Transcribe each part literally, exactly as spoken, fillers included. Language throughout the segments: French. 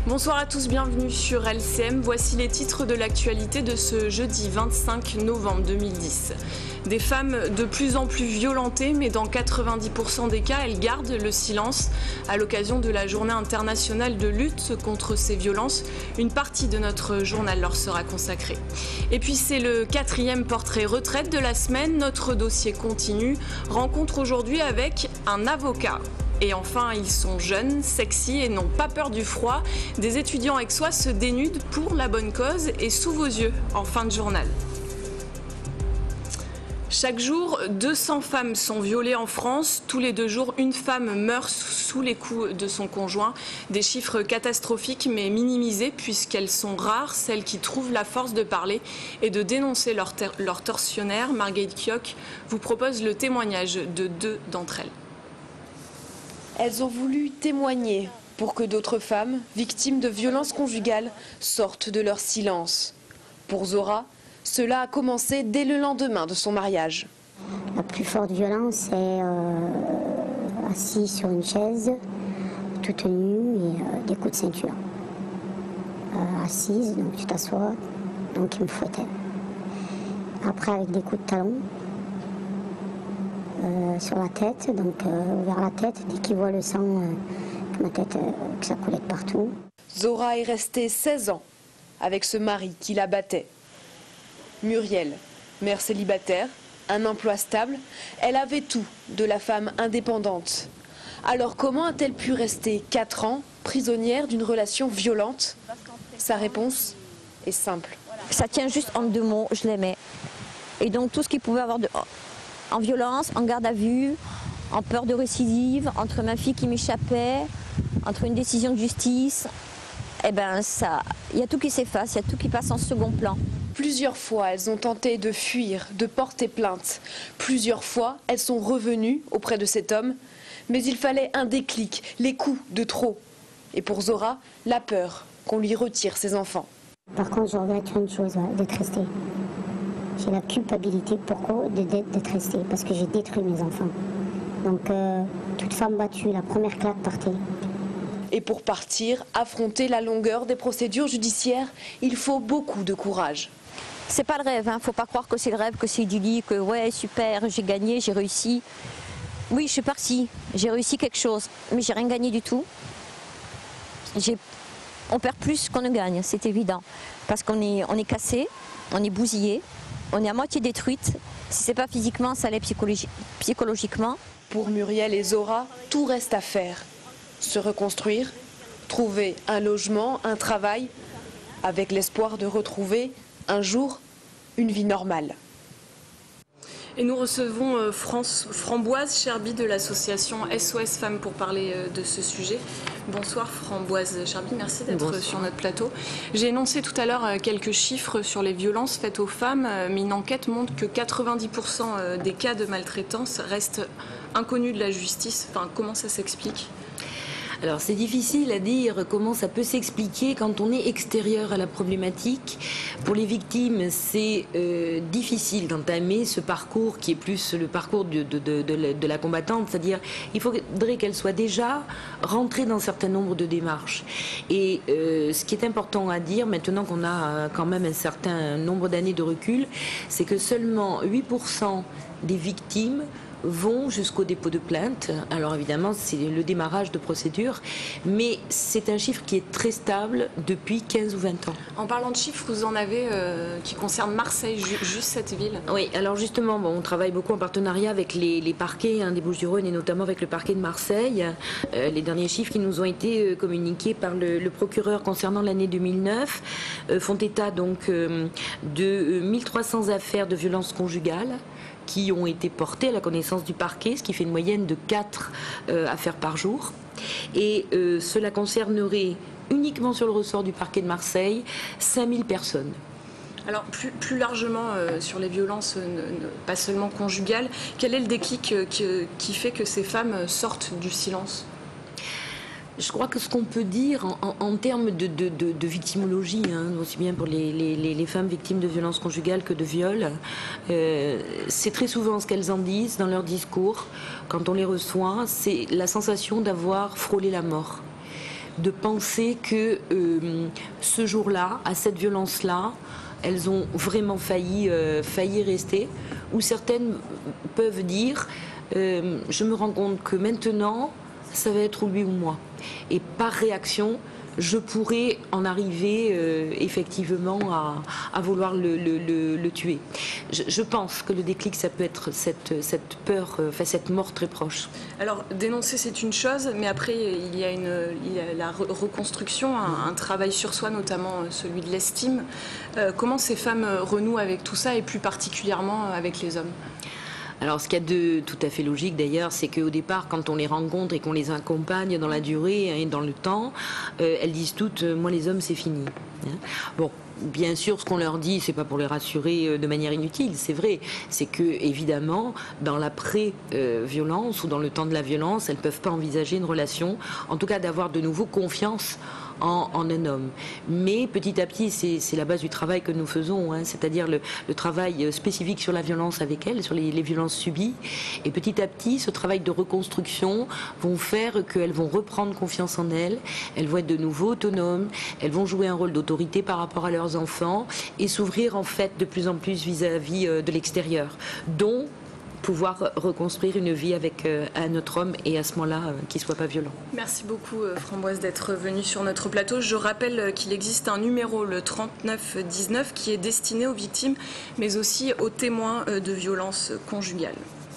Bonsoir à tous, bienvenue sur L C M. Voici les titres de l'actualité de ce jeudi vingt-cinq novembre deux mille dix. Des femmes de plus en plus violentées, mais dans quatre-vingt-dix pour cent des cas, elles gardent le silence. À l'occasion de la journée internationale de lutte contre ces violences, une partie de notre journal leur sera consacrée. Et puis c'est le quatrième portrait retraite de la semaine. Notre dossier continue. Rencontre aujourd'hui avec un avocat. Et enfin, ils sont jeunes, sexy et n'ont pas peur du froid. Des étudiants aixois se dénudent pour la bonne cause et sous vos yeux en fin de journal. Chaque jour, deux cents femmes sont violées en France. Tous les deux jours, une femme meurt sous les coups de son conjoint. Des chiffres catastrophiques mais minimisés puisqu'elles sont rares, celles qui trouvent la force de parler et de dénoncer leur, leur tortionnaire. Marguerite Kioch vous propose le témoignage de deux d'entre elles. Elles ont voulu témoigner pour que d'autres femmes, victimes de violences conjugales, sortent de leur silence. Pour Zora, cela a commencé dès le lendemain de son mariage. La plus forte violence, c'est euh, assis sur une chaise, toute nue et euh, des coups de ceinture. Euh, assise, donc tu t'assois, donc il me fouettait. Après avec des coups de talon. Euh, sur la tête, donc euh, vers la tête, dès qu'il voit le sang, euh, que ma tête, euh, que ça coulait de partout. Zora est restée seize ans avec ce mari qui la battait. Muriel, mère célibataire, un emploi stable, elle avait tout de la femme indépendante. Alors comment a-t-elle pu rester quatre ans prisonnière d'une relation violente? Sa réponse est simple. Ça tient juste en deux mots, je l'aimais. Et donc tout ce qu'il pouvait avoir de... en violence, en garde à vue, en peur de récidive, entre ma fille qui m'échappait, entre une décision de justice, eh ben ça, il y a tout qui s'efface, il y a tout qui passe en second plan. Plusieurs fois, elles ont tenté de fuir, de porter plainte. Plusieurs fois, elles sont revenues auprès de cet homme, mais il fallait un déclic, les coups de trop. Et pour Zora, la peur qu'on lui retire ses enfants. Par contre, je regrette une chose, ouais, d'être restée. J'ai la culpabilité, pourquoi d'être restée? Parce que j'ai détruit mes enfants. Donc, euh, toute femme battue, la première claque partait. Et pour partir, affronter la longueur des procédures judiciaires, il faut beaucoup de courage. C'est pas le rêve, hein. Faut pas croire que c'est le rêve, que c'est idyllique, que ouais, super, j'ai gagné, j'ai réussi. Oui, je suis partie, j'ai réussi quelque chose, mais j'ai rien gagné du tout. On perd plus qu'on ne gagne, c'est évident. Parce qu'on est, on est cassé, on est bousillé. On est à moitié détruite. Si c'est pas physiquement, ça l'est psychologi psychologiquement. Pour Muriel et Zora, tout reste à faire. Se reconstruire, trouver un logement, un travail, avec l'espoir de retrouver un jour une vie normale. Et nous recevons France, Framboise Cherby de l'association S O S Femmes pour parler de ce sujet. Bonsoir Framboise Cherby, merci d'être sur notre plateau. J'ai énoncé tout à l'heure quelques chiffres sur les violences faites aux femmes, mais une enquête montre que quatre-vingt-dix pour cent des cas de maltraitance restent inconnus de la justice. Enfin, comment ça s'explique ? Alors c'est difficile à dire comment ça peut s'expliquer quand on est extérieur à la problématique. Pour les victimes, c'est euh, difficile d'entamer ce parcours qui est plus le parcours de, de, de, de, la, de la combattante, c'est-à-dire il faudrait qu'elle soit déjà rentrée dans un certain nombre de démarches. Et euh, ce qui est important à dire, maintenant qu'on a quand même un certain nombre d'années de recul, c'est que seulement huit pour cent des victimes vont jusqu'au dépôt de plainte. Alors évidemment, c'est le démarrage de procédure, mais c'est un chiffre qui est très stable depuis quinze ou vingt ans. En parlant de chiffres, vous en avez euh, qui concernent Marseille, ju juste cette ville. Oui, alors justement, bon, on travaille beaucoup en partenariat avec les, les parquets hein, des Bouches-du-Rhône et notamment avec le parquet de Marseille. Euh, les derniers chiffres qui nous ont été euh, communiqués par le, le procureur concernant l'année deux mille neuf euh, font état donc euh, de euh, mille trois cents affaires de violences conjugales qui ont été portées à la connaissance du parquet, ce qui fait une moyenne de quatre euh, affaires par jour. Et euh, cela concernerait uniquement sur le ressort du parquet de Marseille cinq mille personnes. Alors plus, plus largement euh, sur les violences, euh, pas seulement conjugales, quel est le déclic euh, qui, qui fait que ces femmes sortent du silence ? Je crois que ce qu'on peut dire en, en, en termes de, de, de, de victimologie, hein, aussi bien pour les, les, les femmes victimes de violences conjugales que de viols, euh, c'est très souvent ce qu'elles en disent dans leur discours, quand on les reçoit, c'est la sensation d'avoir frôlé la mort. de penser que euh, ce jour-là, à cette violence-là, elles ont vraiment failli, euh, failli rester, ou certaines peuvent dire euh, je me rends compte que maintenant ça va être lui ou moi, et par réaction je pourrais en arriver euh, effectivement à, à vouloir le, le, le, le tuer. Je, je pense que le déclic, ça peut être cette, cette peur, euh, enfin, cette mort très proche. Alors, dénoncer, c'est une chose, mais après, il y a, une, il y a la re reconstruction, un, un travail sur soi, notamment celui de l'estime. Euh, comment ces femmes renouent avec tout ça, et plus particulièrement avec les hommes ? Alors, ce qu'il y a de tout à fait logique d'ailleurs, c'est qu'au départ, quand on les rencontre et qu'on les accompagne dans la durée et dans le temps, euh, elles disent toutes euh, « moi les hommes c'est fini hein ». Bon, bien sûr, ce qu'on leur dit, c'est pas pour les rassurer de manière inutile, c'est vrai. C'est que, évidemment, dans l'après-violence ou dans le temps de la violence, elles peuvent pas envisager une relation, en tout cas d'avoir de nouveau confiance en, en un homme. Mais petit à petit, c'est la base du travail que nous faisons, hein, c'est-à-dire le, le travail spécifique sur la violence avec elles, sur les, les violences subies. Et petit à petit, ce travail de reconstruction vont faire qu'elles vont reprendre confiance en elles, elles vont être de nouveau autonomes, elles vont jouer un rôle d'autorité par rapport à leurs enfants et s'ouvrir en fait de plus en plus vis-à-vis -vis de l'extérieur, dont pouvoir reconstruire une vie avec euh, un autre homme et à ce moment-là, euh, qu'il ne soit pas violent. Merci beaucoup euh, Framboise d'être venue sur notre plateau. Je rappelle euh, qu'il existe un numéro, le trente-neuf dix-neuf, qui est destiné aux victimes, mais aussi aux témoins euh, de violences conjugales.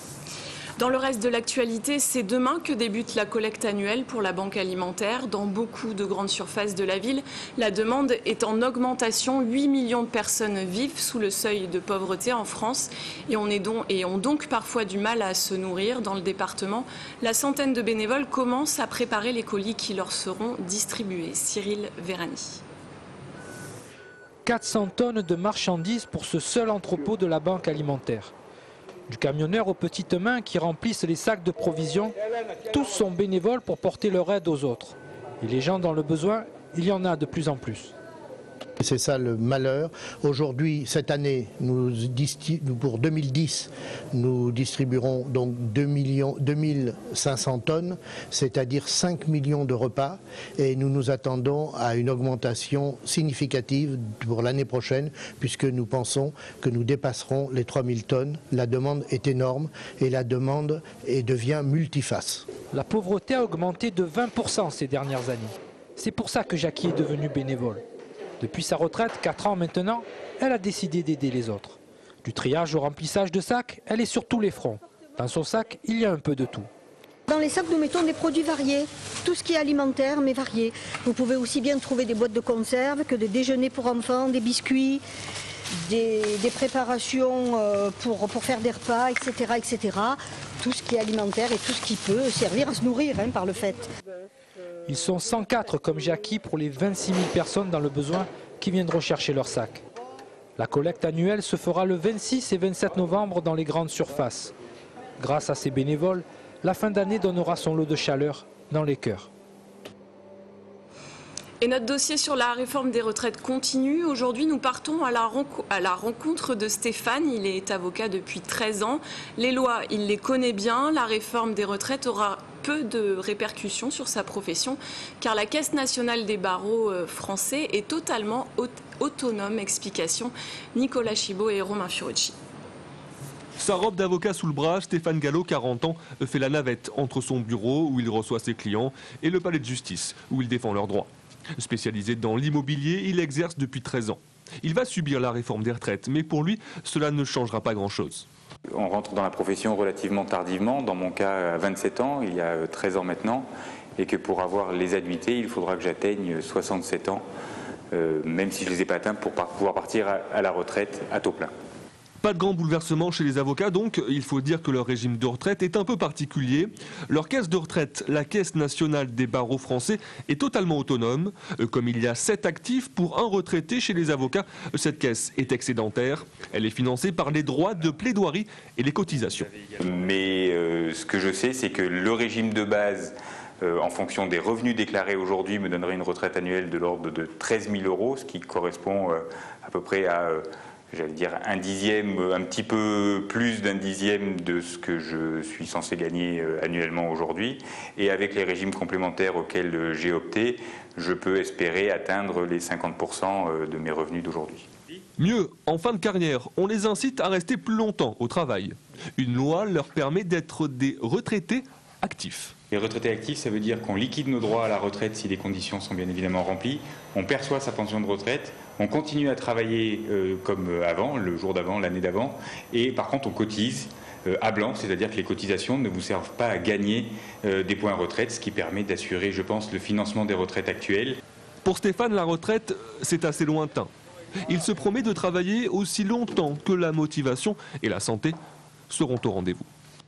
Dans le reste de l'actualité, c'est demain que débute la collecte annuelle pour la banque alimentaire. Dans beaucoup de grandes surfaces de la ville, la demande est en augmentation. huit millions de personnes vivent sous le seuil de pauvreté en France et, on est donc, et ont donc parfois du mal à se nourrir. Dans le département, la centaine de bénévoles commencent à préparer les colis qui leur seront distribués. Cyril Vérani. quatre cents tonnes de marchandises pour ce seul entrepôt de la banque alimentaire. Du camionneur aux petites mains qui remplissent les sacs de provisions, tous sont bénévoles pour porter leur aide aux autres. Et les gens dans le besoin, il y en a de plus en plus. C'est ça le malheur. Aujourd'hui, cette année, nous, pour deux mille dix, nous distribuerons donc deux mille cinq cents tonnes, c'est-à-dire cinq millions de repas. Et nous nous attendons à une augmentation significative pour l'année prochaine, puisque nous pensons que nous dépasserons les trois mille tonnes. La demande est énorme et la demande est, devient multiface. La pauvreté a augmenté de vingt pour cent ces dernières années. C'est pour ça que Jackie est devenue bénévole. Depuis sa retraite, quatre ans maintenant, elle a décidé d'aider les autres. Du triage au remplissage de sacs, elle est sur tous les fronts. Dans son sac, il y a un peu de tout. Dans les sacs, nous mettons des produits variés, tout ce qui est alimentaire, mais varié. Vous pouvez aussi bien trouver des boîtes de conserve que des déjeuners pour enfants, des biscuits, des, des préparations pour, pour faire des repas, et cetera, et cetera. Tout ce qui est alimentaire et tout ce qui peut servir à se nourrir hein, par le fait. Ils sont cent quatre comme Jackie pour les vingt-six mille personnes dans le besoin qui viendront chercher leur sac. La collecte annuelle se fera le vingt-six et vingt-sept novembre dans les grandes surfaces. Grâce à ces bénévoles, la fin d'année donnera son lot de chaleur dans les cœurs. Et notre dossier sur la réforme des retraites continue. Aujourd'hui, nous partons à la, à la rencontre de Stéphane. Il est avocat depuis treize ans. Les lois, il les connaît bien. La réforme des retraites aura peu de répercussions sur sa profession, car la Caisse nationale des barreaux français est totalement autonome. Explication Nicolas Chibaud et Romain Fiorucci. Sa robe d'avocat sous le bras, Stéphane Gallo, quarante ans, fait la navette entre son bureau où il reçoit ses clients et le palais de justice où il défend leurs droits. Spécialisé dans l'immobilier, il exerce depuis treize ans. Il va subir la réforme des retraites, mais pour lui, cela ne changera pas grand-chose. On rentre dans la profession relativement tardivement, dans mon cas à vingt-sept ans, il y a treize ans maintenant, et que pour avoir les annuités, il faudra que j'atteigne soixante-sept ans, euh, même si je ne les ai pas atteints, pour pouvoir partir à, à la retraite à taux plein. Pas de grand bouleversement chez les avocats, donc il faut dire que leur régime de retraite est un peu particulier. Leur caisse de retraite, la Caisse nationale des barreaux français, est totalement autonome. Comme il y a sept actifs pour un retraité chez les avocats, cette caisse est excédentaire. Elle est financée par les droits de plaidoirie et les cotisations. Mais euh, ce que je sais, c'est que le régime de base, euh, en fonction des revenus déclarés aujourd'hui, me donnerait une retraite annuelle de l'ordre de treize mille euros, ce qui correspond euh, à peu près à... Euh, j'allais dire un dixième, un petit peu plus d'un dixième de ce que je suis censé gagner annuellement aujourd'hui. Et avec les régimes complémentaires auxquels j'ai opté, je peux espérer atteindre les cinquante pour cent de mes revenus d'aujourd'hui. Mieux, en fin de carrière, on les incite à rester plus longtemps au travail. Une loi leur permet d'être des retraités actifs. Les retraités actifs, ça veut dire qu'on liquide nos droits à la retraite si les conditions sont bien évidemment remplies, on perçoit sa pension de retraite, on continue à travailler euh, comme avant, le jour d'avant, l'année d'avant, et par contre on cotise euh, à blanc, c'est-à-dire que les cotisations ne vous servent pas à gagner euh, des points retraite, ce qui permet d'assurer, je pense, le financement des retraites actuelles. Pour Stéphane, la retraite, c'est assez lointain. Il se promet de travailler aussi longtemps que la motivation et la santé seront au rendez-vous.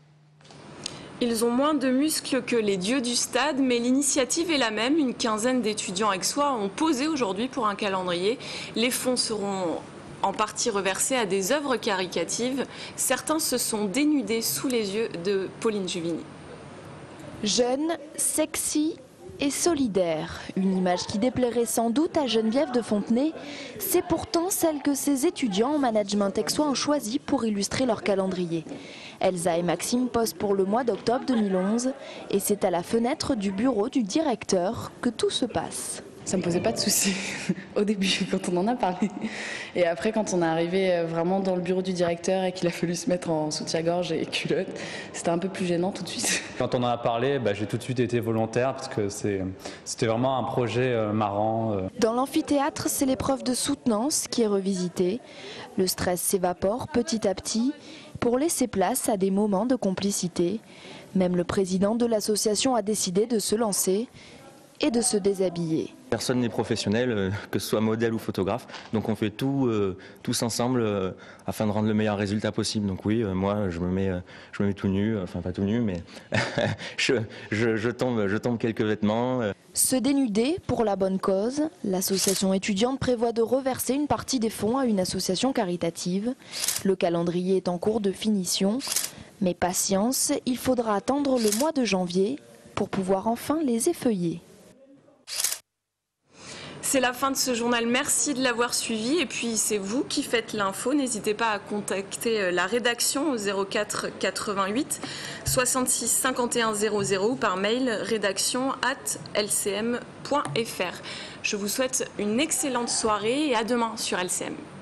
Ils ont moins de muscles que les dieux du stade, mais l'initiative est la même. Une quinzaine d'étudiants aixois ont posé aujourd'hui pour un calendrier. Les fonds seront en partie reversés à des œuvres caricatives. Certains se sont dénudés sous les yeux de Pauline Juvigny. Jeune, sexy et solidaire, une image qui déplairait sans doute à Geneviève de Fontenay. C'est pourtant celle que ces étudiants en management aixois ont choisie pour illustrer leur calendrier. Elsa et Maxime posent pour le mois d'octobre deux mille onze et c'est à la fenêtre du bureau du directeur que tout se passe. Ça ne me posait pas de soucis au début quand on en a parlé. Et après quand on est arrivé vraiment dans le bureau du directeur et qu'il a fallu se mettre en soutien-gorge et culotte, c'était un peu plus gênant tout de suite. Quand on en a parlé, bah, j'ai tout de suite été volontaire parce que c'était vraiment un projet euh, marrant. Euh. Dans l'amphithéâtre, c'est l'épreuve de soutenance qui est revisitée. Le stress s'évapore petit à petit pour laisser place à des moments de complicité. Même le président de l'association a décidé de se lancer et de se déshabiller. Personne n'est professionnel, que ce soit modèle ou photographe, donc on fait tout euh, tous ensemble euh, afin de rendre le meilleur résultat possible. Donc oui, euh, moi je me mets, euh, je me mets tout nu, enfin pas tout nu, mais je, je, je, tombe, je tombe quelques vêtements. Euh. Se dénuder pour la bonne cause, l'association étudiante prévoit de reverser une partie des fonds à une association caritative. Le calendrier est en cours de finition, mais patience, il faudra attendre le mois de janvier pour pouvoir enfin les effeuiller. C'est la fin de ce journal, merci de l'avoir suivi et puis c'est vous qui faites l'info, n'hésitez pas à contacter la rédaction au zéro quatre quatre-vingt-huit soixante-six cinquante et un zéro zéro ou par mail rédaction arobase l c m point f r. Je vous souhaite une excellente soirée et à demain sur L C M.